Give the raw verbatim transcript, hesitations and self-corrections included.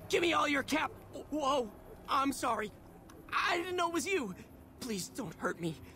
Give me all your cap. Whoa, I'm sorry. I didn't know it was you. Please don't hurt me.